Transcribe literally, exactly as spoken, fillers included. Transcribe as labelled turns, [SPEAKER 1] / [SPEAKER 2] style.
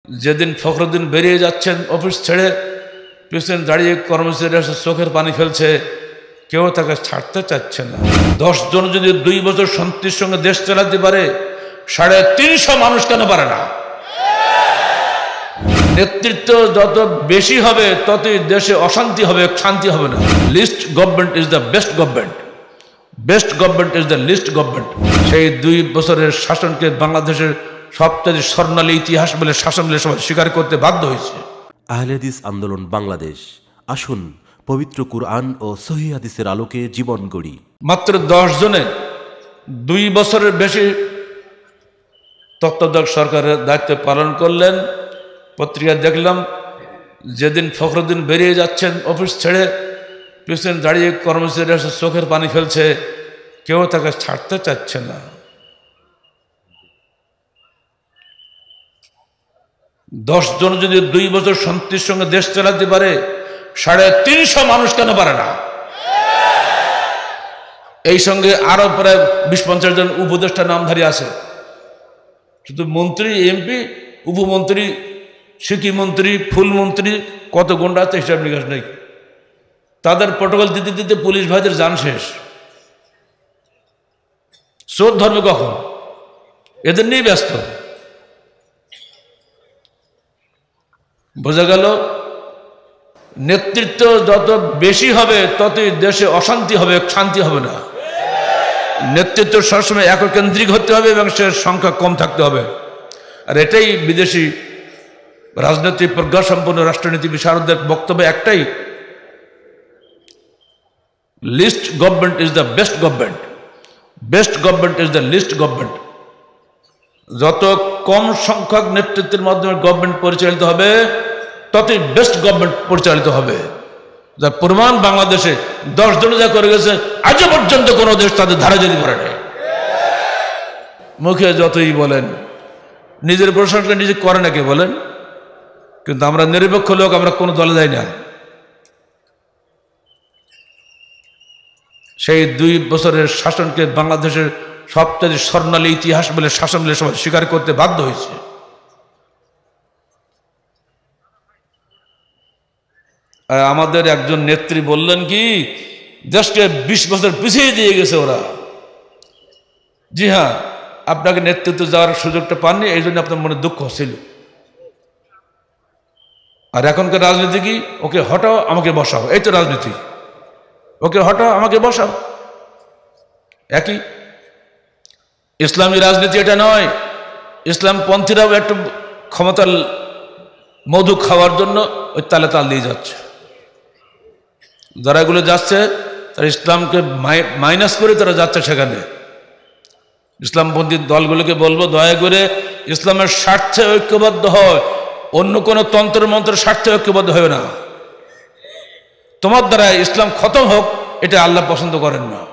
[SPEAKER 1] যেদিন ফখরুদ্দিন বেরিয়ে যাচ্ছেন অফিস ছেড়ে, পিছনে দাঁড়িয়ে কর্মচারীরা চোখের পানি ফেলছে, কেউ তাকে ছাড়তে চাচ্ছে না। দশ জন যদি দুই বছর শান্তির সঙ্গে দেশ চালাতে পারে, সাড়ে তিনশো মানুষ কেন পারে না? নেতৃত্ব যত বেশি হবে ততই দেশে অশান্তি হবে, শান্তি হবে না। Least government is the best government, best government is the least government. সেই দুই বছরের শাসনকে বাংলাদেশের সবচেয়ে স্বর্ণালী ইতিহাস বলে শাসন বলে সবাই স্বীকার করতে বাধ্য হয়েছে।
[SPEAKER 2] আহলে হাদিস আন্দোলন বাংলাদেশ, আসুন পবিত্র কুরআন ও সহিহ হাদিসের আলোকে জীবন গড়ি।
[SPEAKER 1] মাত্র দশ জনে দুই বছরের বেশি তত্ত্বাবধায়ক সরকারের দায়িত্ব পালন করলেন। পত্রিকায় দেখলাম, যেদিন ফখরুদ্দিন বেরিয়ে যাচ্ছেন অফিস ছেড়ে, পিছনে দাঁড়িয়ে কর্মচারীরা চোখের পানি ফেলছে, কেউ তাকে ছাড়তে চাচ্ছে না। দশ জন যদি দুই বছর শান্তির সঙ্গে দেশ চালাতে পারে, সাড়ে তিনশো মানুষ কেন পারে না? এই সঙ্গে আরো প্রায় বিশ পঞ্চাশ জন উপদেষ্টা নামধারী আছে। শুধু মন্ত্রী, এমপি, উপমন্ত্রী, সিকি মন্ত্রী, ফুল মন্ত্রী, কত গুন্ডা আছে হিসাব নিকাশ নেই। তাদের প্রটোকল দিতে দিতে পুলিশ ভাইদের যান শেষ। চোর ধর্মে কখন? এদের নিয়ে ব্যস্ত। বোঝা গেল, নেতৃত্ব যত বেশি হবে ততই দেশে অশান্তি হবে, শান্তি হবে না। নেতৃত্ব সবসময় এককেন্দ্রিক হতে হবে এবং সে সংখ্যা কম থাকতে হবে। আর এটাই বিদেশি রাজনৈতিক প্রজ্ঞা সম্পন্ন রাষ্ট্রনীতি বিশারদদের বক্তব্য একটাই, least government is the best government, best government is the least government. যত কম সংখ্যক নেতৃত্বের মাধ্যমে গভর্নমেন্ট পরিচালিত হবে ততই বেস্ট গভর্নমেন্ট পরিচালিত হবে। যার প্রমাণ বাংলাদেশে দশ জন যা করে গেছে, আজও পর্যন্ত কোনো দেশ তাদের ধারে যদি করে নেই। মুখে যতই বলেন, নিজের প্রশংসা নিজে করে না কে বলেন? কিন্তু আমরা নিরপেক্ষ লোক, আমরা কোনো দলে যাই না। সেই দুই বছরের শাসনকে বাংলাদেশের সবচেয়ে স্বর্ণালী ইতিহাস বলে শাসন বলে সবাই স্বীকার করতে বাধ্য হয়েছে। আমাদের একজন নেত্রী বললেন কি, দেশকে বিশ বছর পিছিয়ে দিয়ে গেছে ওরা। জি হ্যাঁ, আপনাকে নেতৃত্ব যাওয়ার সুযোগটা পাননি, এই জন্য আপনার মনে দুঃখ ছিল। আর এখনকার রাজনীতি কি, ওকে হটাও আমাকে বসাও, এই তো রাজনীতি। ওকে হটাও আমাকে বসাও, একই। ইসলামী রাজনীতি এটা নয়। ইসলাম পন্থীরাও একটু ক্ষমতার মধু খাওয়ার জন্য ওই তালে তাল দিয়ে যাচ্ছে। যারা এগুলো যাচ্ছে তারা ইসলামকে মাইনাস করে তারা যাচ্ছে সেখানে। ইসলামপন্থী দলগুলোকে বলবো, দয়া করে ইসলামের স্বার্থে ঐক্যবদ্ধ হয়, অন্য কোনো তন্ত্র মন্ত্রের স্বার্থে ঐক্যবদ্ধ হবে না। তোমার দ্বারা ইসলাম খতম হোক, এটা আল্লাহ পছন্দ করেন না।